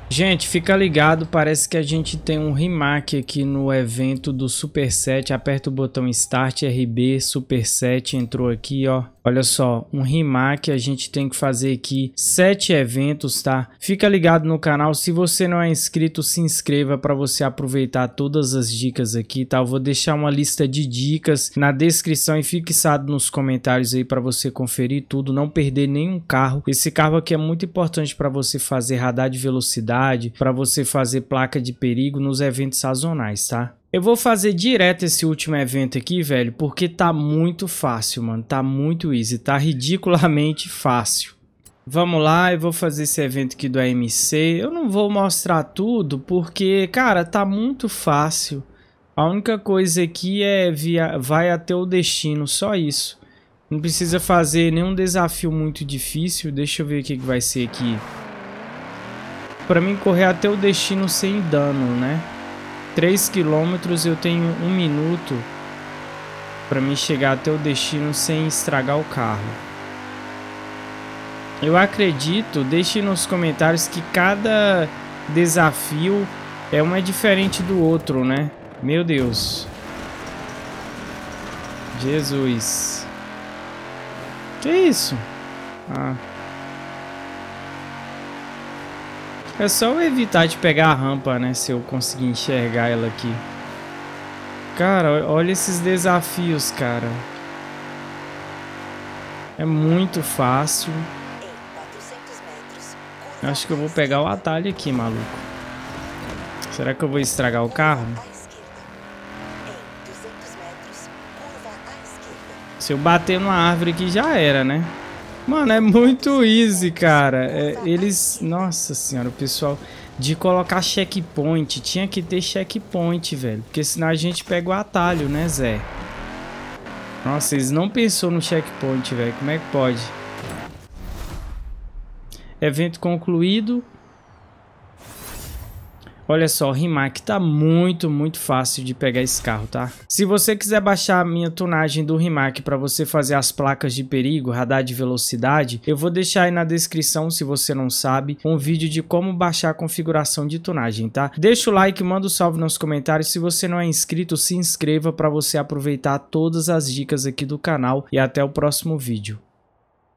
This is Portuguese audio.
Gente, fica ligado, parece que a gente tem um remake aqui no evento do Super 7. Aperta o botão Start, RB, Super 7 entrou aqui, ó. Olha só, um remake, a gente tem que fazer aqui 7 eventos, tá? Fica ligado no canal, se você não é inscrito, se inscreva para você aproveitar todas as dicas aqui, tá? Eu vou deixar uma lista de dicas na descrição e fixado nos comentários aí para você conferir tudo, não perder nenhum carro. Esse carro aqui é muito importante para você fazer radar de velocidade, para você fazer placa de perigo nos eventos sazonais, tá? Eu vou fazer direto esse último evento aqui, velho, porque tá muito fácil, mano. Tá muito easy, tá ridiculamente fácil. Vamos lá, eu vou fazer esse evento aqui do AMC. Eu não vou mostrar tudo porque, cara, tá muito fácil. A única coisa aqui é vai até o destino, só isso. Não precisa fazer nenhum desafio muito difícil. Deixa eu ver o que vai ser aqui. Pra mim correr até o destino sem dano, né? 3 km eu tenho 1 minuto para mim chegar até o destino sem estragar o carro. Eu acredito, deixe nos comentários que cada desafio um é diferente do outro, né? Meu Deus. Jesus. Que isso? Ah. É só eu evitar de pegar a rampa, né? Se eu conseguir enxergar ela aqui. Cara, olha esses desafios, cara. É muito fácil. Acho que eu vou pegar o atalho aqui, maluco. Será que eu vou estragar o carro? Se eu bater numa árvore aqui já era, né? Mano, é muito easy, cara. Nossa senhora, o pessoal... De colocar checkpoint. Tinha que ter checkpoint, velho. Porque senão a gente pega o atalho, né, Zé? Nossa, eles não pensou no checkpoint, velho. Como é que pode? Evento concluído. Olha só, o Rimac tá muito fácil de pegar esse carro, tá? Se você quiser baixar a minha tunagem do Rimac para você fazer as placas de perigo, radar de velocidade, eu vou deixar aí na descrição, se você não sabe, um vídeo de como baixar a configuração de tunagem, tá? Deixa o like, manda um salve nos comentários. Se você não é inscrito, se inscreva para você aproveitar todas as dicas aqui do canal e até o próximo vídeo.